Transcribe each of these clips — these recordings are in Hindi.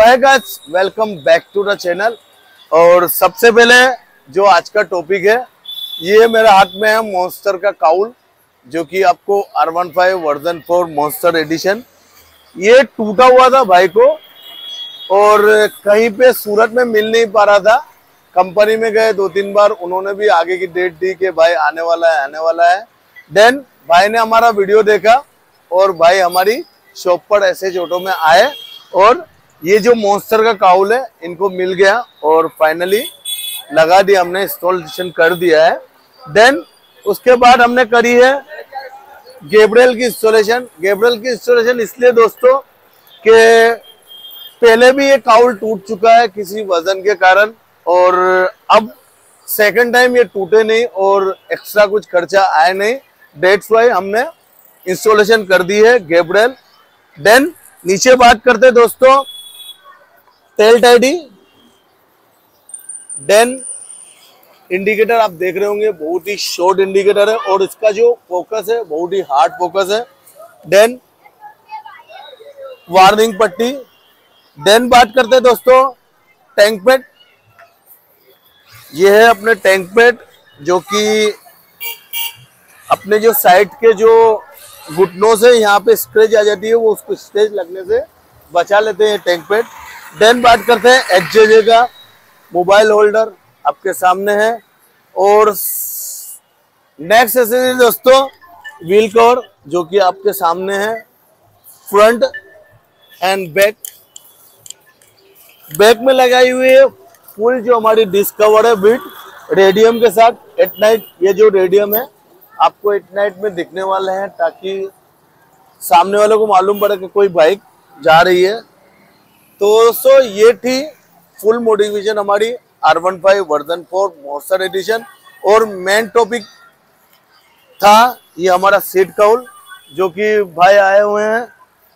है guys, welcome back to the channel. और सबसे पहले जो आज का टॉपिक है, ये मेरे हाथ में है मॉन्स्टर का काउल, जो कि आपको R15 वर्जन 4 मॉन्स्टर एडिशन। ये टूटा हुआ था भाई को, और कहीं पे सूरत में मिल नहीं पा रहा था। कंपनी में गए 2-3 बार, उन्होंने भी आगे की डेट दी कि भाई आने वाला है आने वाला है। देन भाई ने हमारा वीडियो देखा और भाई हमारी शॉप पर ऐसे ऑटो में आए और ये जो मॉन्स्टर का काउल है इनको मिल गया और फाइनली लगा दिया, हमने इंस्टॉलेशन कर दिया है। देन उसके बाद हमने करी है गैब्रियल की इंस्टॉलेशन। गैब्रियल की इंस्टॉलेशन इसलिए दोस्तों कि पहले भी ये काउल टूट चुका है किसी वजन के कारण, और अब सेकंड टाइम ये टूटे नहीं और एक्स्ट्रा कुछ खर्चा आए नहीं। डेट्स वाई हमने इंस्टॉलेशन कर दी है गैब्रियल। देन नीचे बात करते हैं दोस्तों टेल टाइडी। देन इंडिकेटर आप देख रहे होंगे, बहुत ही शॉर्ट इंडिकेटर है और इसका जो फोकस है बहुत ही हार्ड फोकस है। देन वार्निंग पट्टी। देन बात करते हैं दोस्तों टैंक पैड। ये है अपने टैंक पैड, जो कि अपने जो साइड के जो घुटनों से यहाँ पे स्क्रैच आ जाती है, वो उसको स्क्रैच लगने से बचा लेते हैं टैंक पैड। देन बात करते हैं HJJ का मोबाइल होल्डर, आपके सामने है। और नेक्स्ट एक्सेसरी दोस्तों व्हील कवर, जो कि आपके सामने है। फ्रंट एंड बैक, बैक में लगाई हुई है फुल जो हमारी डिस्क कवर है विद रेडियम के साथ। एट नाइट ये जो रेडियम है आपको एट नाइट में दिखने वाले हैं, ताकि सामने वालों को मालूम पड़े कि कोई बाइक जा रही है। तो दोस्तों ये थी फुल मॉडिफिकेशन हमारी R15 वर्जन 4 मॉन्स्टर एडिशन। और मेन टॉपिक था ये हमारा सीट काउल, जो कि भाई आए हुए हैं।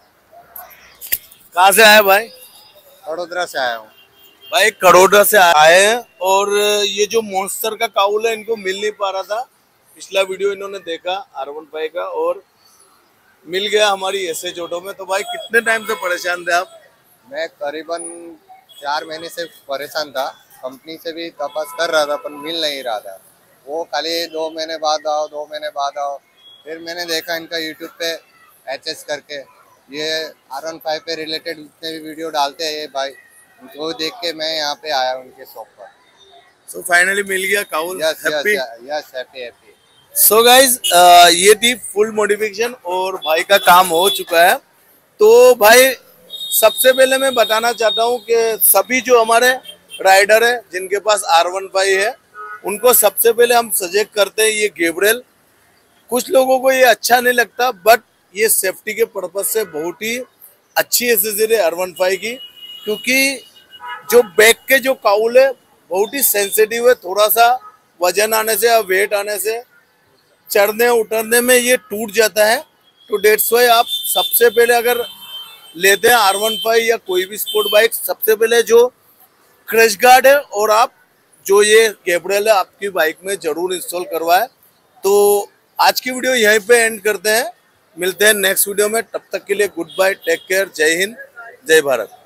कहाँ से आए भाई? वडोदरा से आया हूँ भाई, कड़ोदरा से आए हैं। और ये जो मॉन्स्टर का काउल है इनको मिल नहीं पा रहा था। पिछला वीडियो इन्होंने देखा R15 का और मिल गया हमारी एसएच ऑटो में। तो भाई कितने टाइम से परेशान थे आप? मैं करीबन 4 महीने से परेशान था। कंपनी से भी तपास कर रहा था पर मिल नहीं रहा था। वो खाली 2 महीने बाद आओ 2 महीने बाद आओ। फिर मैंने देखा इनका यूट्यूब पे HS करके, ये R15 पे रिलेटेड जितने भी वीडियो डालते हैं ये भाई, उनको देख के मैं यहाँ पे आया उनके शॉप पर। सो फाइनली मिल गया cowl. Yes happy. So guys ये थी फुल मॉडिफिकेशन और भाई का काम हो चुका है। तो भाई सबसे पहले मैं बताना चाहता हूँ कि सभी जो हमारे राइडर है जिनके पास R15 है, उनको सबसे पहले हम सजेस्ट करते हैं ये गैब्रियल। कुछ लोगों को ये अच्छा नहीं लगता, बट ये सेफ्टी के पर्पज से बहुत ही अच्छी एक्सेसरी है R15 की, क्योंकि जो बैक के जो काउल है बहुत ही सेंसिटिव है। थोड़ा सा वजन आने से या वेट आने से चढ़ने उतरने में ये टूट जाता है। तो डेट्स वाई आप सबसे पहले अगर लेते हैं R15 या कोई भी स्पोर्ट बाइक, सबसे पहले जो क्रैश गार्ड है और आप जो ये गैब्रियल है आपकी बाइक में जरूर इंस्टॉल करवाएं। तो आज की वीडियो यहीं पे एंड करते हैं, मिलते हैं नेक्स्ट वीडियो में। तब तक के लिए गुड बाय, टेक केयर, जय हिंद, जय भारत।